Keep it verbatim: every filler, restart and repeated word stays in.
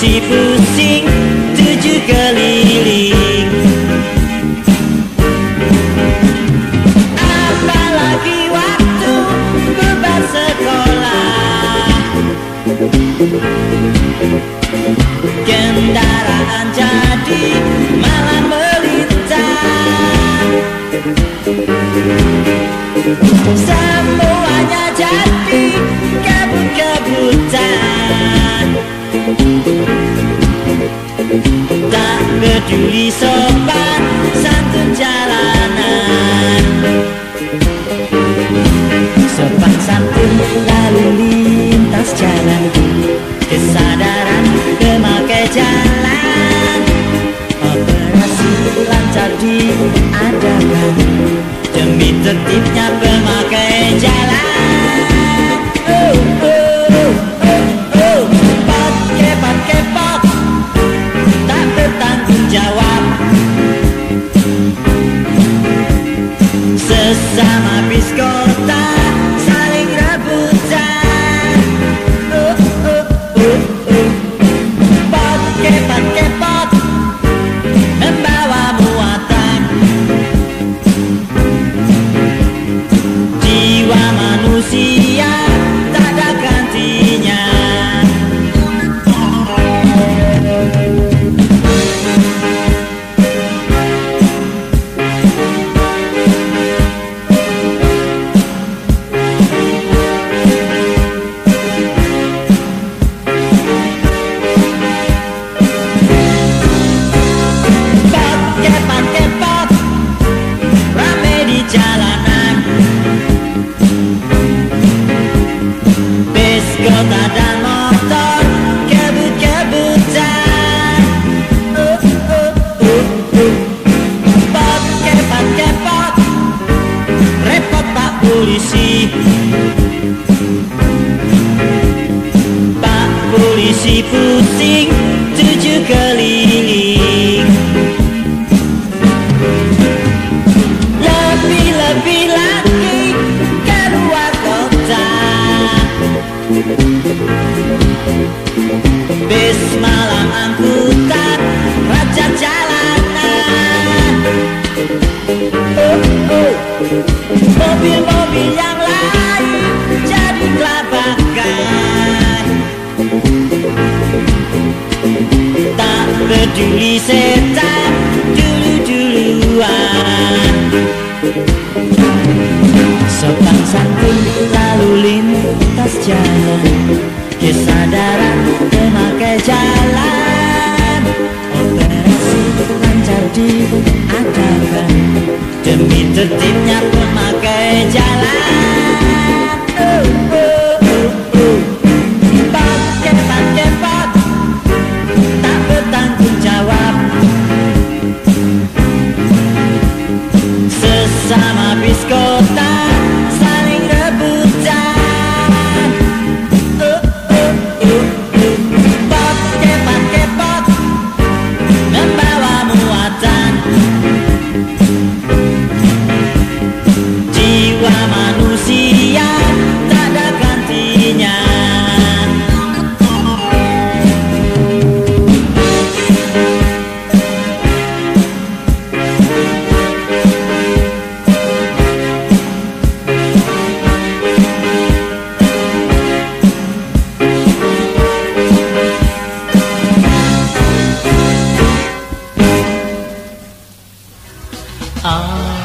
polisi pusing tujuh keliling. Apalagi waktu beban sekolah, kendaraan jadi malah melintas. Semuanya jadi kebut-kebutan. Tak peduli sopan santun jalanan, sopan santun lalu lintas jalan, kesadaran memakai jalan. Operasi lancar diadakan demi tertibnya pemakai jalan. Oh, oh, oh, oh. Pot kepot kepot tak bertanggung jawab, sesama bis kota saling rebutan. Oh, oh, oh, oh. Pot kepot kepot membawa muatan, jiwa manusia tak ada gantinya. Kota dan motor kebut-kebutan. Oh, oh, oh, oh. Pot kepot kepot repot Pak Polisi. Pak Polisi pusing tujuh keliling. Lebih-lebih lagi keluar kota, bis malam angkutan raja jalanan. Oh, oh. Mobil-mobil yang lain jadi kelabakan. Tak peduli setan dulu-duluan, sopan santun lalu lintas jalan, kesadaran memakai jalan. Operasi lancar diadakan demi tertibnya pemakai jalan. Oh, oh, oh, oh. Pot kepot kepot tak bertanggung jawab, sesama bis kota saling rebutan. Oh, oh, oh, oh. Pot kepot kepot membawa muatan, jiwa manusia tak ada gantinya. Ah